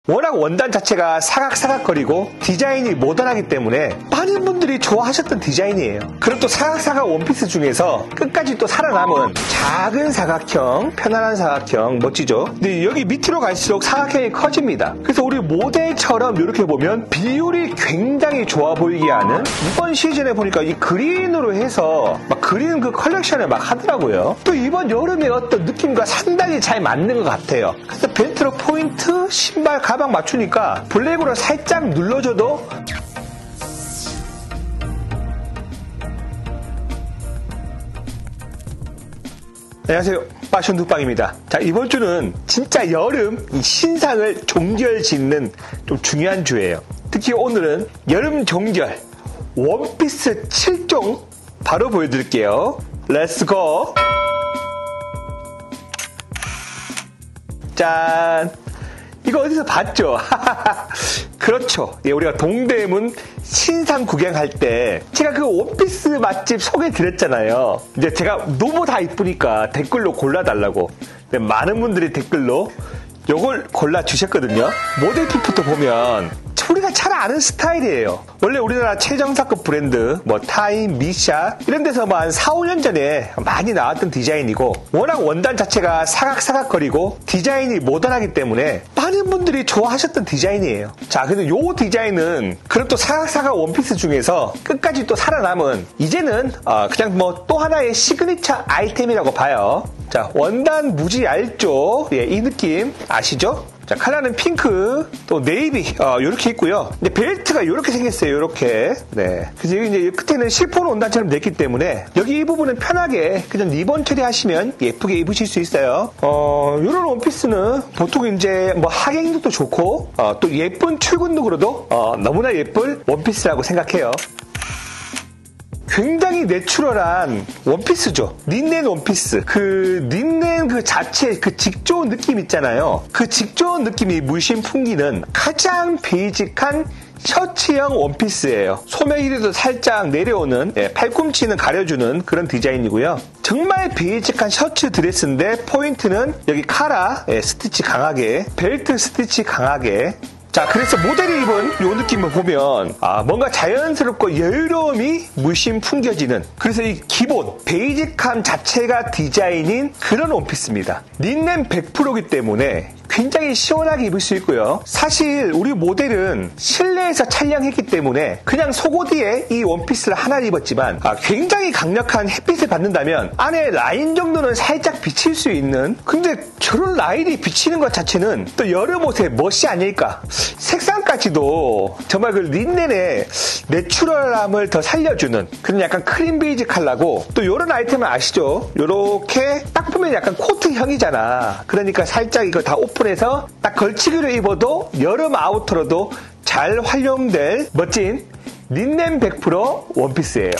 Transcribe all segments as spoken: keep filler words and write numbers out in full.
워낙 원단 자체가 사각사각거리고 디자인이 모던하기 때문에 많은 분들이 좋아하셨던 디자인이에요. 그럼 또 사각사각 원피스 중에서 끝까지 또 살아남은 작은 사각형, 편안한 사각형 멋지죠? 근데 여기 밑으로 갈수록 사각형이 커집니다. 그래서 우리 모델처럼 이렇게 보면 비율이 굉장히 좋아 보이게 하는, 이번 시즌에 보니까 이 그린으로 해서 막 그린 그 컬렉션을 막 하더라고요. 또 이번 여름의 어떤 느낌과 상당히 잘 맞는 것 같아요. 그래서 벨트로 포인트, 신발, 가방 맞추니까 블랙으로 살짝 눌러줘도 안녕하세요, 파션 뚝방입니다. 자, 이번 주는 진짜 여름 이 신상을 종결 짓는 좀 중요한 주예요. 특히 오늘은 여름 종결 원피스 칠 종 바로 보여드릴게요. 렛츠고! 짠! 이거 어디서 봤죠? 그렇죠. 예, 우리가 동대문 신상 구경할 때 제가 그 원피스 맛집 소개드렸잖아요. 이제 제가 너무 다 이쁘니까 댓글로 골라달라고. 근데 많은 분들이 댓글로 요걸 골라주셨거든요. 모델 핏부터 보면 우리가 잘 아는 스타일이에요. 원래 우리나라 최정상급 브랜드 뭐 타임, 미샤 이런 데서 뭐 한 사, 오 년 전에 많이 나왔던 디자인이고, 워낙 원단 자체가 사각사각거리고 디자인이 모던하기 때문에 많은 분들이 좋아하셨던 디자인이에요. 자, 근데 요 디자인은 그럼 또 사각사각 원피스 중에서 끝까지 또 살아남은, 이제는 어 그냥 뭐 또 하나의 시그니처 아이템이라고 봐요. 자, 원단 무지 얇죠? 예, 이 느낌 아시죠? 자, 컬러는 핑크, 또 네이비, 어, 요렇게 있고요. 이제 벨트가 요렇게 생겼어요, 요렇게. 네. 그래서 여기 이제 끝에는 실폰 원단처럼 됐기 때문에 여기 이 부분은 편하게 그냥 리본 처리하시면 예쁘게 입으실 수 있어요. 어, 요런 원피스는 보통 이제 뭐 하객룩도 좋고, 어, 또 예쁜 출근룩으로도 어, 너무나 예쁠 원피스라고 생각해요. 굉장히 내추럴한 원피스죠. 린넨 원피스. 그 린넨 그 자체 그 직조 느낌 있잖아요. 그 직조 느낌이 물씬 풍기는 가장 베이직한 셔츠형 원피스예요. 소매 길이도 살짝 내려오는, 예, 팔꿈치는 가려주는 그런 디자인이고요. 정말 베이직한 셔츠 드레스인데 포인트는 여기 카라, 예, 스티치 강하게, 벨트 스티치 강하게. 자, 그래서 모델이 입은 이 느낌을 보면 아, 뭔가 자연스럽고 여유로움이 물씬 풍겨지는, 그래서 이 기본 베이직함 자체가 디자인인 그런 원피스입니다. 린넨 백 퍼센트이기 때문에 굉장히 시원하게 입을 수 있고요. 사실 우리 모델은 실내에서 촬영했기 때문에 그냥 속옷에 이 원피스를 하나 입었지만 아, 굉장히 강력한 햇빛을 받는다면 안에 라인 정도는 살짝 비칠 수 있는, 근데 저런 라인이 비치는 것 자체는 또 여름 옷의 멋이 아닐까. 색상까지도 정말 그 린넨의 내추럴함을 더 살려주는 그런 약간 크림 베이지 컬러고, 또 이런 아이템은 아시죠? 요렇게 딱 보면 약간 코트형이잖아. 그러니까 살짝 이거 다 오픈해서 딱 걸치기로 입어도 여름 아우터로도 잘 활용될 멋진 린넨 백 퍼센트 원피스예요.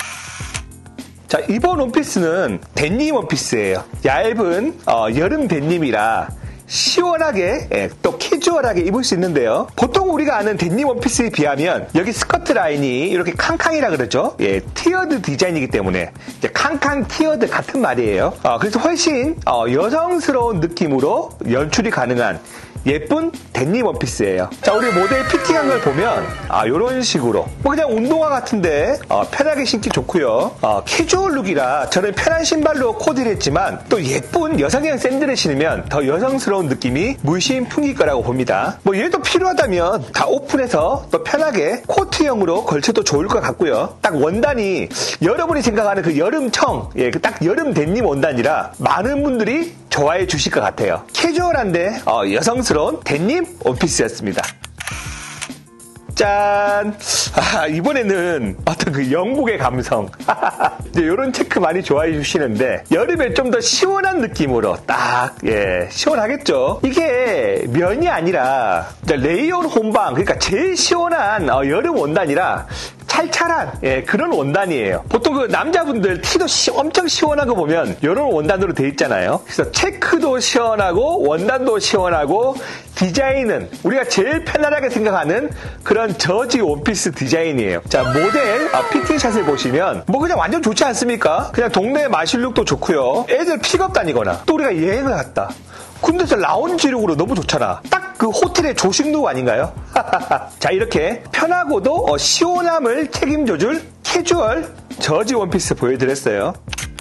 자, 이번 원피스는 데님 원피스예요. 얇은 어, 여름 데님이라 시원하게, 예, 또 캐주얼하게 입을 수 있는데요. 보통 우리가 아는 데님 원피스에 비하면 여기 스커트 라인이 이렇게 캉캉이라 그러죠. 예, 티어드 디자인이기 때문에 이제 캉캉 티어드 같은 말이에요. 어, 그래서 훨씬 어, 여성스러운 느낌으로 연출이 가능한 예쁜 데님 원피스예요. 자, 우리 모델 피팅한 걸 보면 아, 요런 식으로 뭐 그냥 운동화 같은데 어, 편하게 신기 좋고요. 어, 캐주얼 룩이라 저는 편한 신발로 코디를 했지만 또 예쁜 여성형 샌들을 신으면 더 여성스러운 느낌이 물씬 풍길 거라고 봅니다. 뭐 얘도 필요하다면 다 오픈해서 또 편하게 코트형으로 걸쳐도 좋을 것 같고요. 딱 원단이 여러분이 생각하는 그 여름청, 예, 그 딱 여름 데님 원단이라 많은 분들이 좋아해 주실 것 같아요. 캐주얼한데 어, 여성스러운 데님 원피스였습니다. 짠! 아, 이번에는 어떤 그 영국의 감성. 이제 이런 체크 많이 좋아해 주시는데, 여름에 좀 더 시원한 느낌으로 딱, 예, 시원하겠죠? 이게 면이 아니라, 레이온 혼방, 그러니까 제일 시원한 어, 여름 원단이라, 찰찰한, 예, 그런 원단이에요. 보통 그 남자분들 티도 시, 엄청 시원한 거 보면 이런 원단으로 돼 있잖아요. 그래서 체크도 시원하고 원단도 시원하고 디자인은 우리가 제일 편안하게 생각하는 그런 저지 원피스 디자인이에요. 자, 모델 아, 피팅샷을 보시면 뭐 그냥 완전 좋지 않습니까? 그냥 동네 마실룩도 좋고요. 애들 픽업 다니거나 또 우리가 여행을 갔다. 근데 저 라운지 룩으로 너무 좋잖아. 딱 그 호텔의 조식룩 아닌가요? 자, 이렇게 편하고도 어, 시원함을 책임져줄 캐주얼 저지 원피스 보여드렸어요.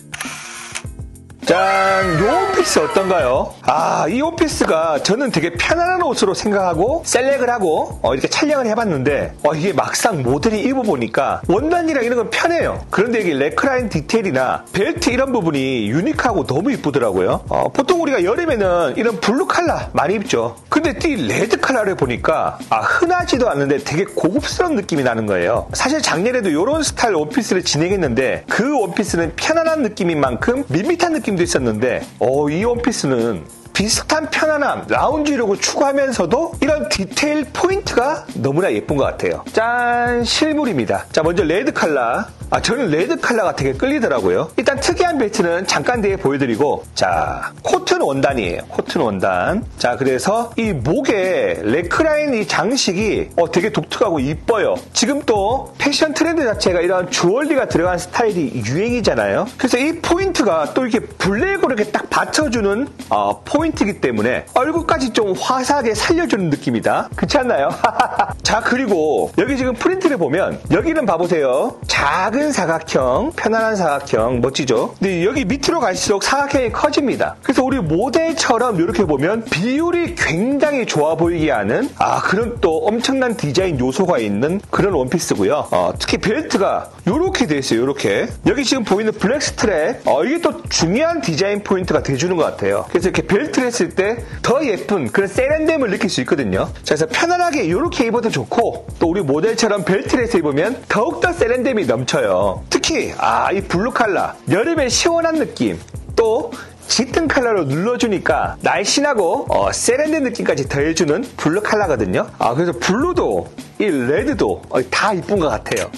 짠! 이 원피스 어떤가요? 아, 이 원피스가 저는 되게 편안한 옷으로 생각하고 셀렉을 하고 어, 이렇게 촬영을 해봤는데 어, 이게 막상 모델이 입어보니까 원단이랑 이런 건 편해요. 그런데 이게 넥라인 디테일이나 벨트 이런 부분이 유니크하고 너무 이쁘더라고요. 어, 보통 우리가 여름에는 이런 블루 컬러 많이 입죠. 근데 이 레드 컬러를 보니까 아, 흔하지도 않는데 되게 고급스러운 느낌이 나는 거예요. 사실 작년에도 이런 스타일 원피스를 진행했는데 그 원피스는 편안한 느낌인 만큼 밋밋한 느낌 있었는데 어, 이 원피스는 비슷한 편안함, 라운지룩을 추구하면서도 이런 디테일 포인트가 너무나 예쁜 것 같아요. 짠! 실물입니다. 자, 먼저 레드 컬러. 아, 저는 레드 컬러가 되게 끌리더라고요. 일단 특이한 벨트는 잠깐 뒤에 보여드리고, 자, 코튼 원단이에요. 코튼 원단. 자, 그래서 이 목에 넥라인 이 장식이 어, 되게 독특하고 이뻐요. 지금 또 패션 트렌드 자체가 이런 주얼리가 들어간 스타일이 유행이잖아요. 그래서 이 포인트가 또 이렇게 블랙으로 이렇게 딱 받쳐주는 어, 포인트이기 때문에 얼굴까지 좀 화사하게 살려주는 느낌이다. 그렇지 않나요? 자, 그리고 여기 지금 프린트를 보면 여기는 봐보세요. 작은 사각형, 편안한 사각형, 멋지죠? 근데 여기 밑으로 갈수록 사각형이 커집니다. 그래서 우리 모델처럼 이렇게 보면 비율이 굉장히 좋아 보이게 하는 아, 그런 또 엄청난 디자인 요소가 있는 그런 원피스고요. 어, 특히 벨트가 이렇게 돼 있어요. 이렇게. 여기 지금 보이는 블랙 스트랩, 어, 이게 또 중요한 디자인 포인트가 돼주는 것 같아요. 그래서 이렇게 벨트를 했을 때 더 예쁜 그런 세련됨을 느낄 수 있거든요. 자, 그래서 편안하게 이렇게 입어도 좋고 또 우리 모델처럼 벨트를 해서 입으면 더욱더 세련됨이 넘쳐요. 특히 아, 이 블루 컬러 여름에 시원한 느낌, 또 짙은 컬러로 눌러주니까 날씬하고 어, 세련된 느낌까지 더해주는 블루 컬러거든요. 아, 그래서 블루도 이 레드도 어, 다 이쁜 것 같아요.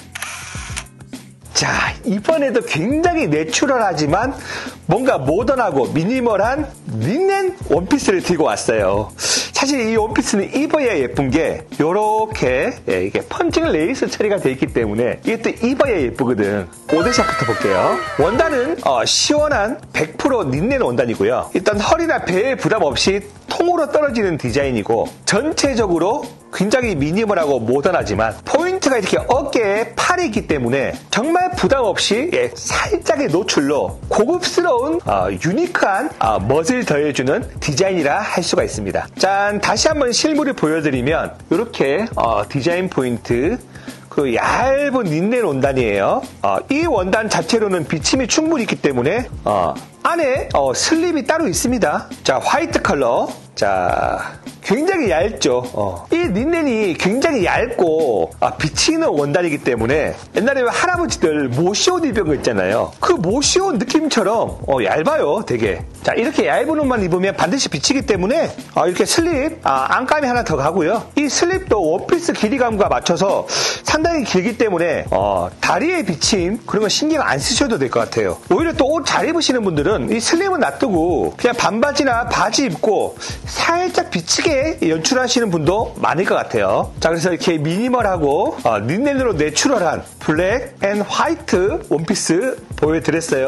자, 이번에도 굉장히 내추럴하지만 뭔가 모던하고 미니멀한 린넨 원피스를 들고 왔어요. 사실 이 원피스는 입어야 예쁜 게 요렇게 예, 이게 펀칭 레이스 처리가 되어 있기 때문에 이게 또 입어야 예쁘거든. 모델샷부터 볼게요. 원단은 어, 시원한 백 퍼센트 린넨 원단이고요. 일단 허리나 배에 부담 없이 통으로 떨어지는 디자인이고 전체적으로 굉장히 미니멀하고 모던하지만 포인트가 이렇게 어깨에 팔이 있기 때문에 정말 부담 없이 예, 살짝의 노출로 고급스러운 어, 유니크한 어, 멋을 더해주는 디자인이라 할 수가 있습니다. 짠! 다시 한번 실물을 보여드리면 이렇게 어, 디자인 포인트, 그 얇은 린넨 원단이에요. 어, 이 원단 자체로는 비침이 충분히 있기 때문에 어, 안에 어, 슬립이 따로 있습니다. 자, 화이트 컬러. 자, 굉장히 얇죠. 어. 이 린넨이 굉장히 얇고 아, 비치는 원단이기 때문에 옛날에 할아버지들 모시옷 입은 거 있잖아요. 그 모시옷 느낌처럼 어, 얇아요. 되게. 자, 이렇게 얇은 옷만 입으면 반드시 비치기 때문에 어, 이렇게 슬립 아, 안감이 하나 더 가고요. 이 슬립도 원피스 길이감과 맞춰서 상당히 길기 때문에 어, 다리의 비침 그런 거 신경 안 쓰셔도 될 것 같아요. 오히려 또 옷 잘 입으시는 분들은 이 슬립은 놔두고 그냥 반바지나 바지 입고 살짝 비치게 연출하시는 분도 많을 것 같아요. 자, 그래서 이렇게 미니멀하고 어, 린넨으로 내추럴한 블랙 앤 화이트 원피스 보여드렸어요.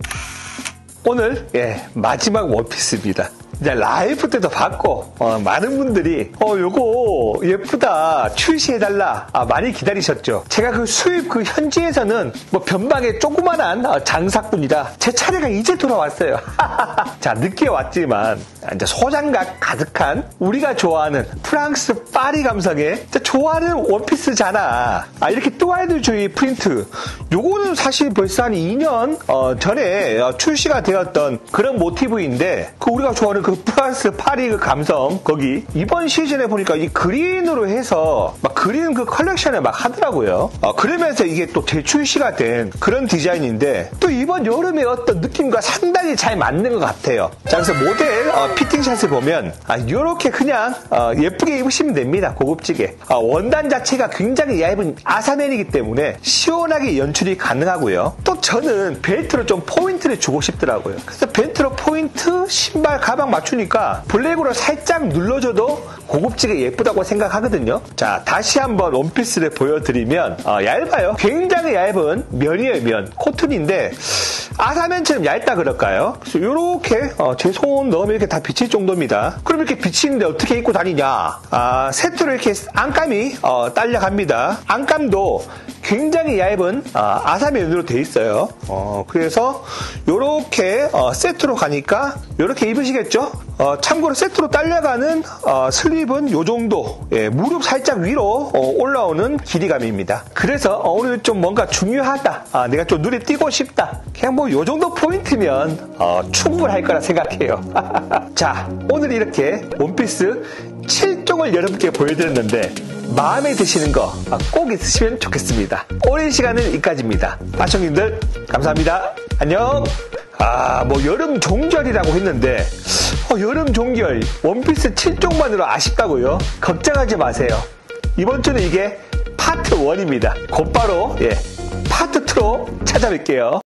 오늘 예, 마지막 원피스입니다. 이제 라이브 때도 봤고 어, 많은 분들이 어 요거 예쁘다 출시해달라 아, 많이 기다리셨죠. 제가 그 수입 그 현지에서는 뭐 변방의 조그만한 어, 장사꾼이라 제 차례가 이제 돌아왔어요. 자, 늦게 왔지만 이제 소장각 가득한 우리가 좋아하는 프랑스 파리 감성의 좋아하는 원피스잖아. 아, 이렇게 뚜알드주의 프린트 요거는 사실 벌써 한 이 년 어, 전에 어, 출시가 되었던 그런 모티브인데 그 우리가 좋아하는 그 프랑스 파리 그 감성 거기 이번 시즌에 보니까 이 그린으로 해서 막 그린 그 컬렉션을 막 하더라고요. 어, 그러면서 이게 또 재출시가 된 그런 디자인인데 또 이번 여름의 어떤 느낌과 상당히 잘 맞는 것 같아요. 자, 그래서 모델 어, 피팅샷을 보면 아, 이렇게 그냥 어, 예쁘게 입으시면 됩니다. 고급지게. 어, 원단 자체가 굉장히 얇은 아사넬이기 때문에 시원하게 연출이 가능하고요. 또 저는 벨트로 좀 포인트를 주고 싶더라고요. 그래서 벨트로 포인트, 신발, 가방 맞추니까 블랙으로 살짝 눌러줘도 고급지게 예쁘다고 생각하거든요. 자, 다시 한번 원피스를 보여드리면 어, 얇아요. 굉장히 얇은 면이에요. 면. 코튼인데 아사면처럼 얇다 그럴까요? 그래서 이렇게 어, 제 손 넣으면 이렇게 다 비칠 정도입니다. 그럼 이렇게 비치는데 어떻게 입고 다니냐? 아, 세트로 이렇게 안감이 어, 딸려갑니다. 안감도 굉장히 얇은 어, 아사면으로 돼 있어요. 어, 그래서 이렇게 어, 세트로 가니까 이렇게 입으시겠죠? 어, 참고로 세트로 딸려가는 어, 슬립은 이 정도, 예, 무릎 살짝 위로 어, 올라오는 길이감입니다. 그래서 어, 오늘 좀 뭔가 중요하다, 아, 내가 좀 눈에 띄고 싶다, 그냥 뭐 이 정도 포인트면 어, 충분할 거라 생각해요. 자, 오늘 이렇게 원피스 칠 종을 여러분께 보여드렸는데 마음에 드시는 거 꼭 있으시면 좋겠습니다. 오랜 시간은 여기까지입니다. 파청님들 감사합니다. 안녕. 아, 뭐 여름 종결이라고 했는데 어, 여름 종결 원피스 칠 종만으로 아쉽다고요? 걱정하지 마세요. 이번 주는 이게 파트 일입니다. 곧바로 예, 파트 이로 찾아뵐게요.